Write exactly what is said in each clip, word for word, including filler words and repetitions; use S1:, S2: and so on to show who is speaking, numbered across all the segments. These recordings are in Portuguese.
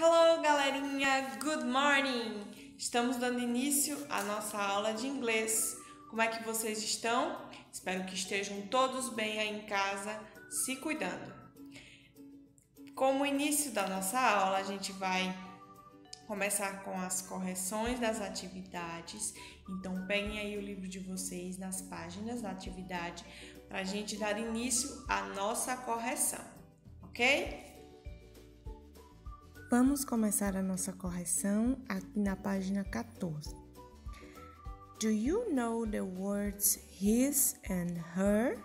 S1: Hello, galerinha! Good morning! Estamos dando início à nossa aula de inglês. Como é que vocês estão? Espero que estejam todos bem aí em casa, se cuidando. Como início da nossa aula, a gente vai começar com as correções das atividades. Então, peguem aí o livro de vocês nas páginas da atividade para a gente dar início à nossa correção, ok?
S2: Vamos começar a nossa correção aqui na página quatorze. Do you know the words his and her?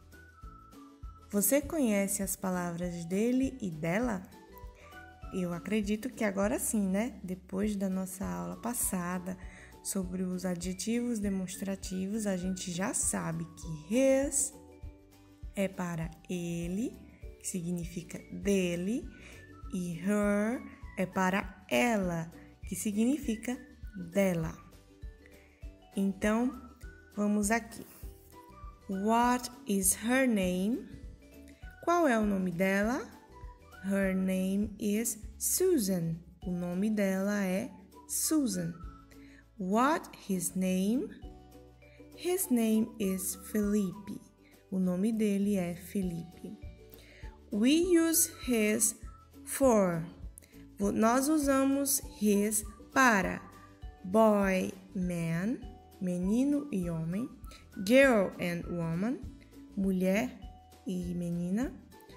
S2: Você conhece as palavras dele e dela? Eu acredito que agora sim, né? Depois da nossa aula passada sobre os adjetivos demonstrativos, a gente já sabe que his é para ele, que significa dele, e her é para ela, que significa dela. Então, vamos aqui. What is her name? Qual é o nome dela? Her name is Susan. O nome dela é Susan. What his name? His name is Felipe. O nome dele é Felipe. We use his for. Nós usamos his para boy, man, menino e homem, girl and woman, mulher e menina.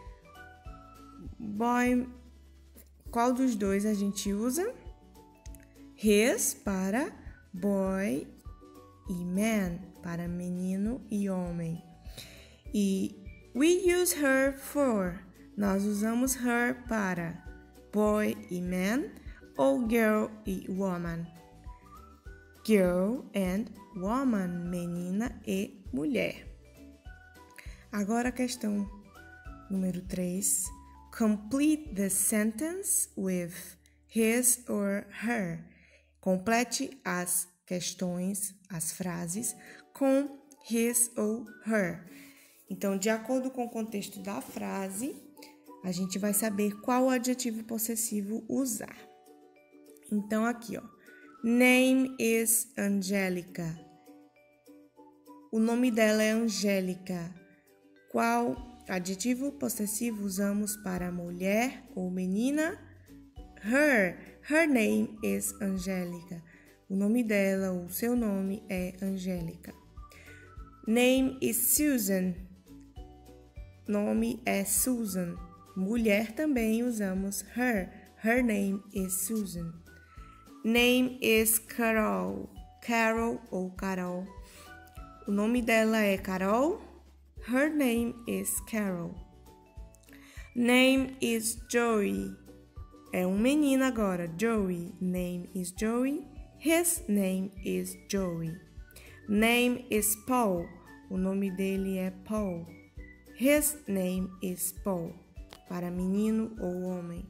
S2: Boy, qual dos dois a gente usa? His para boy e man, para menino e homem. E we use her for. Nós usamos her para boy e man ou girl e woman. Girl and woman, menina e mulher. Agora a questão número três. Complete the sentence with his or her. Complete as questões, as frases com his ou her. Então, de acordo com o contexto da frase, a gente vai saber qual adjetivo possessivo usar. Então, aqui, ó. Name is Angélica. O nome dela é Angélica. Qual adjetivo possessivo usamos para mulher ou menina? Her. Her name is Angélica. O nome dela, o seu nome é Angélica. Name is Susan. Nome é Susan. Mulher também usamos her. Her name is Susan. Name is Carol. Carol ou Carol. O nome dela é Carol. Her name is Carol. Name is Joey. É um menino agora. Joey. Name is Joey. His name is Joey. Name is Paul. O nome dele é Paul. His name is Paul. Para menino ou homem.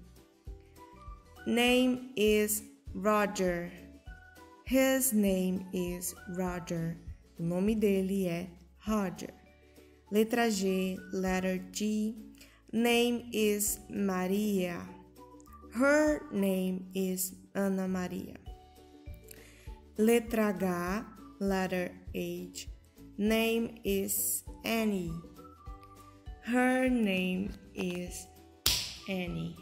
S2: Name is Roger. His name is Roger. O nome dele é Roger. Letra G, letter G. Name is Maria. Her name is Ana Maria. Letra H, letter H. Name is Annie. Her name is Annie.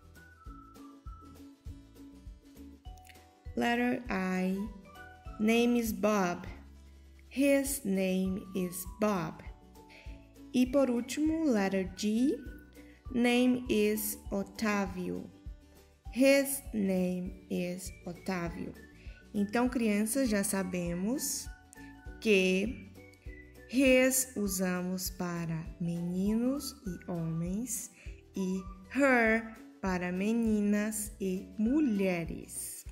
S2: Letter I. Name is Bob. His name is Bob. E por último, letter G. Name is Otávio. His name is Otávio. Então, crianças, já sabemos que his usamos para meninos e homens e her para meninas e mulheres.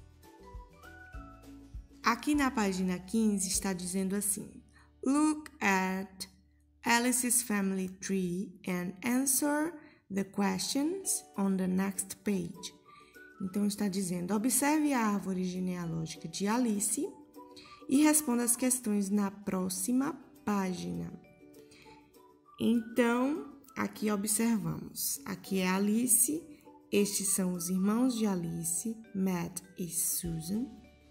S2: Aqui na página quinze está dizendo assim: Look at Alice's family tree and answer the questions on the next page. Então está dizendo: observe a árvore genealógica de Alice e responda as questões na próxima página. Então, aqui observamos. Aqui é Alice Estes são os irmãos de Alice, Matt e Susan.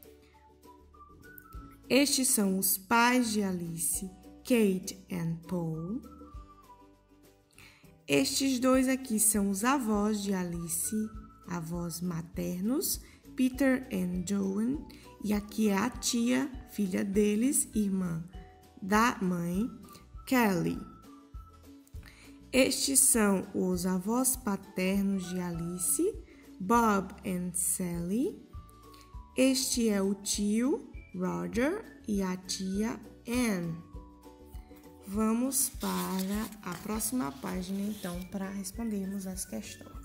S2: Estes são os pais de Alice, Kate e Paul. Estes dois aqui são os avós de Alice, avós maternos, Peter e Joan. E aqui é a tia, filha deles, irmã da mãe, Kelly. Estes são os avós paternos de Alice, Bob e Sally. Este é o tio, Roger, e a tia, Anne. Vamos para a próxima página, então, para respondermos as questões.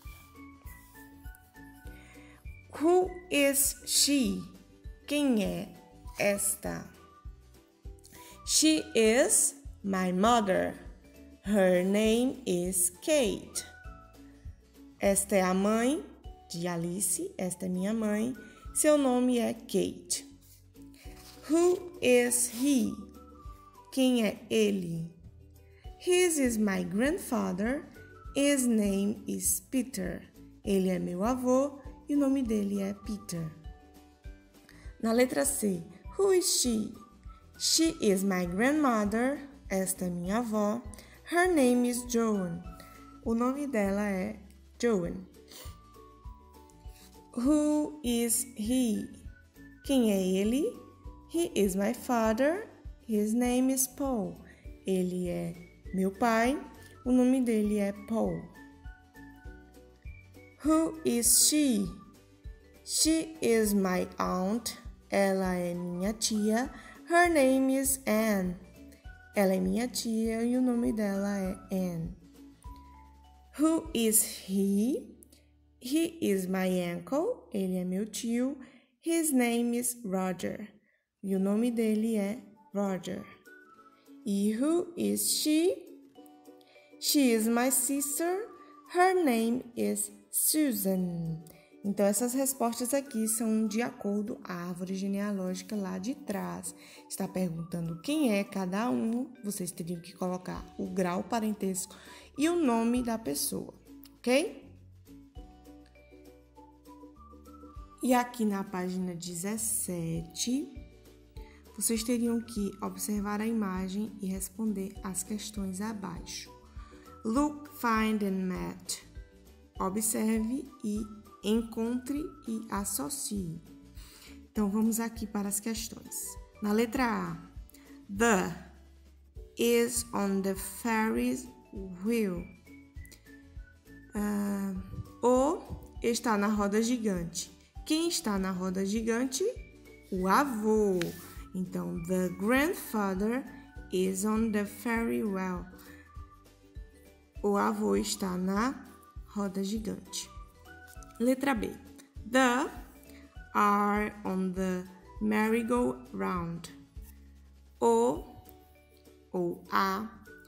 S2: Who is she? Quem é esta? She is my mother. Her name is Kate. Esta é a mãe de Alice. Esta é minha mãe. Seu nome é Kate. Who is he? Quem é ele? His is my grandfather. His name is Peter. Ele é meu avô e o nome dele é Peter. Na letra C, who is she? She is my grandmother. Esta é minha avó. Her name is Joan. O nome dela é Joan. Who is he? Quem é ele? He is my father. His name is Paul. Ele é meu pai. O nome dele é Paul. Who is she? She is my aunt. Ela é minha tia. Her name is Anne. Ela é minha tia e o nome dela é Anne. Who is he? He is my uncle. Ele é meu tio. His name is Roger. E o nome dele é Roger. E who is she? She is my sister. Her name is Susan. Então, essas respostas aqui são de acordo à árvore genealógica lá de trás. Está perguntando quem é cada um. Vocês teriam que colocar o grau parentesco e o nome da pessoa, ok? E aqui na página dezessete, vocês teriam que observar a imagem e responder as questões abaixo. Look, find and match. Observe e encontre e associe. Então, vamos aqui para as questões. Na letra A, the is on the Ferris wheel. Uh, o está na roda gigante. Quem está na roda gigante? O avô. Então, the grandfather is on the Ferris wheel. O avô está na roda gigante. Letra B. The are on the merry-go-round. O ou a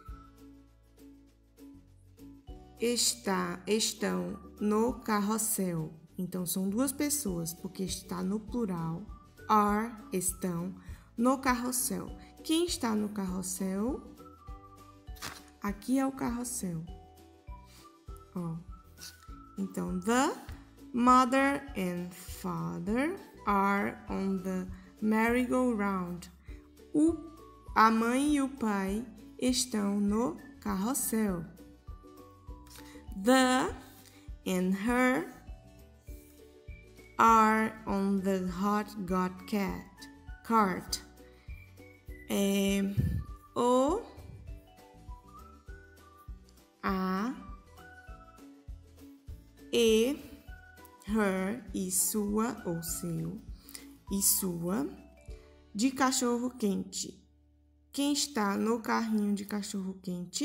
S2: está, estão no carrossel. Então, são duas pessoas, porque está no plural. Are, estão, no carrossel. Quem está no carrossel? Aqui é o carrossel. Ó. Então, the mother and father are on the merry-go-round. O, a mãe e o pai estão no carrossel. The and her are on the hot got cat cart. É, o, a, e, her e sua ou seu e sua de cachorro quente. Quem está no carrinho de cachorro quente?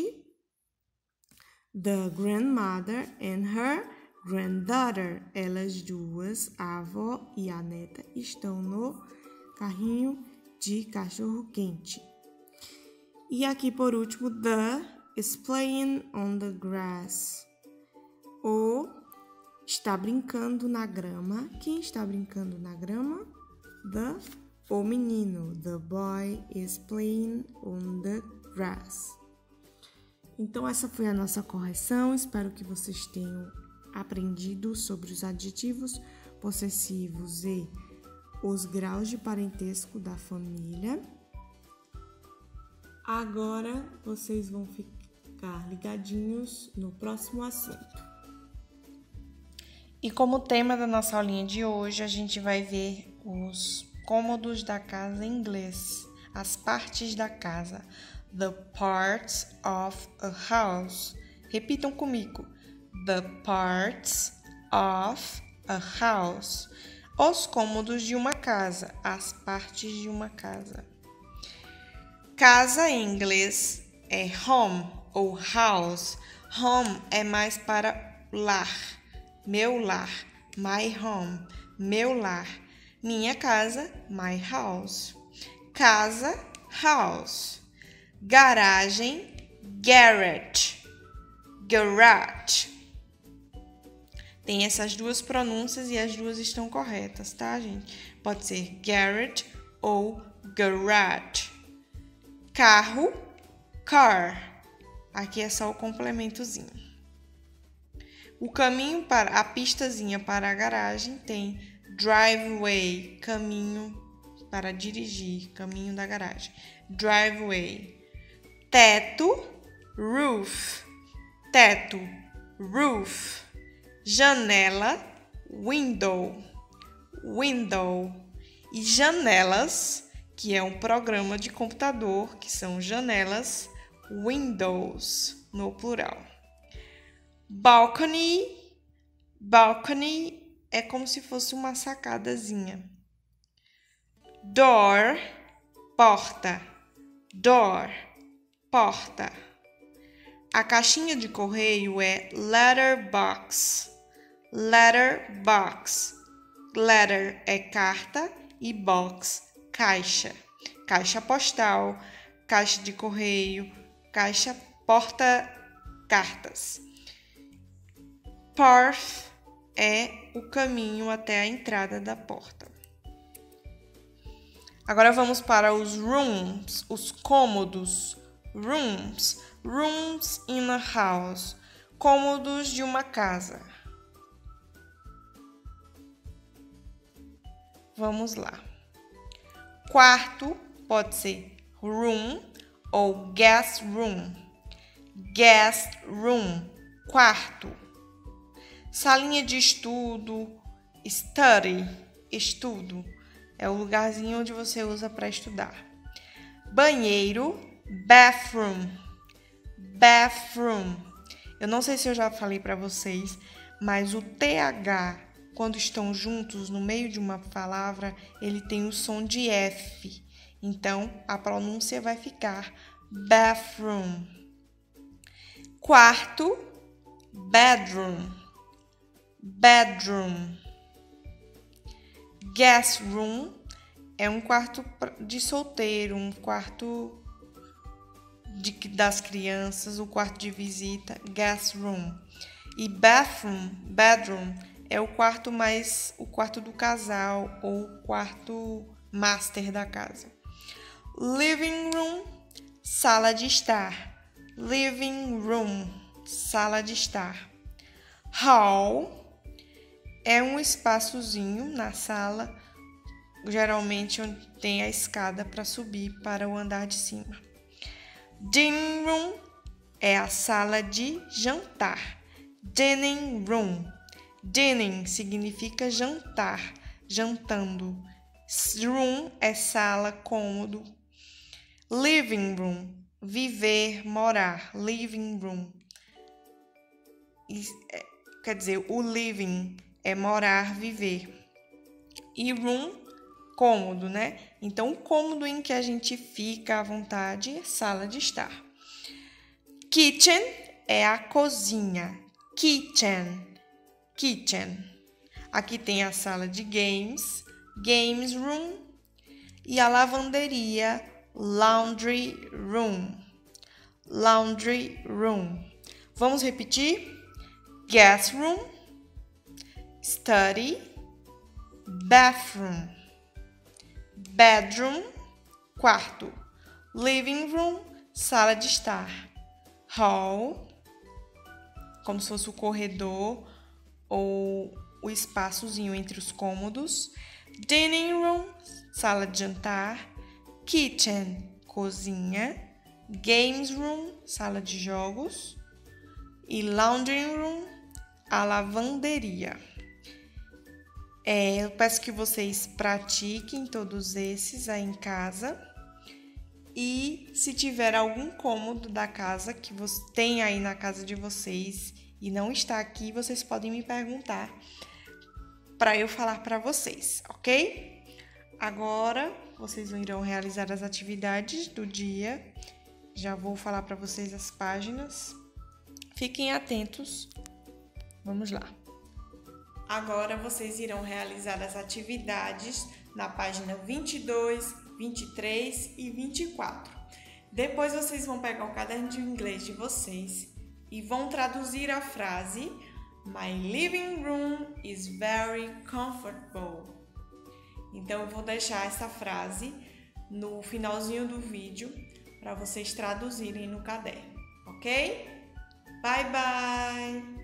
S2: The grandmother and her granddaughter. Elas duas, a avó e a neta, estão no carrinho de cachorro quente. E aqui por último, the is playing on the grass. O está brincando na grama. Quem está brincando na grama? The, o menino. The boy is playing on the grass. Então, essa foi a nossa correção. Espero que vocês tenham aprendido sobre os adjetivos possessivos e os graus de parentesco da família. Agora vocês vão ficar ligadinhos no próximo assunto.
S1: E como tema da nossa aulinha de hoje, a gente vai ver os cômodos da casa em inglês, as partes da casa. The parts of a house. Repitam comigo. The parts of a house. Os cômodos de uma casa, as partes de uma casa. Casa em inglês é home ou house. Home é mais para lar. Meu lar. My home. Meu lar. Minha casa. My house. Casa. House. Garagem. Garage. Garage. Tem essas duas pronúncias e as duas estão corretas, tá, gente? Pode ser garage ou garage. Carro. Car. Aqui é só o complementozinho. O caminho para a pistazinha para a garagem tem driveway, caminho para dirigir, caminho da garagem. Driveway. Teto, roof. Teto, roof. Janela, window. Window. E janelas, que é um programa de computador, que são janelas, windows, no plural. Balcony. Balcony é como se fosse uma sacadazinha. Door, porta. Door, porta. A caixinha de correio é letterbox. Letterbox. Letter é carta e box, caixa. Caixa postal, caixa de correio, caixa porta-cartas. Path é o caminho até a entrada da porta. Agora vamos para os rooms, os cômodos. Rooms, rooms in a house, cômodos de uma casa. Vamos lá. Quarto pode ser room ou guest room. Guest room, quarto. Salinha de estudo, study, estudo. É o lugarzinho onde você usa para estudar. Banheiro, bathroom. Bathroom. Eu não sei se eu já falei para vocês, mas o T H, quando estão juntos no meio de uma palavra, ele tem o som de F. Então, a pronúncia vai ficar bathroom. Quarto, bedroom. Bedroom. Guest room é um quarto de solteiro, um quarto de, das crianças, o quarto de visita, guest room. E bathroom, bedroom é o quarto mais o quarto do casal ou o quarto master da casa. Living room, sala de estar. Living room, sala de estar. Hall é um espaçozinho na sala, geralmente onde tem a escada para subir para o andar de cima. Dining room é a sala de jantar. Dining room. Dining significa jantar, jantando. Room é sala, cômodo. Living room, viver, morar. Living room. Quer dizer, o living é morar, viver. E room, cômodo, né? Então, o cômodo em que a gente fica à vontade é sala de estar. Kitchen é a cozinha. Kitchen. Kitchen. Aqui tem a sala de games, games room, e a lavanderia, laundry room. Laundry room. Vamos repetir? Guest room, study, bathroom, bedroom, quarto, living room, sala de estar, hall, como se fosse o corredor, ou o espaçozinho entre os cômodos. Dining room, sala de jantar. Kitchen, cozinha. Games room, sala de jogos. E laundry room, a lavanderia. É, eu peço que vocês pratiquem todos esses aí em casa. E se tiver algum cômodo da casa que você tem aí na casa de vocês e não está aqui, vocês podem me perguntar para eu falar para vocês, ok? Agora, vocês irão realizar as atividades do dia. Já vou falar para vocês as páginas. Fiquem atentos. Vamos lá. Agora, vocês irão realizar as atividades na página vinte e dois, vinte e três e vinte e quatro. Depois, vocês vão pegar o caderno de inglês de vocês e vão traduzir a frase My living room is very comfortable. Então, eu vou deixar essa frase no finalzinho do vídeo para vocês traduzirem no caderno, ok? Bye, bye!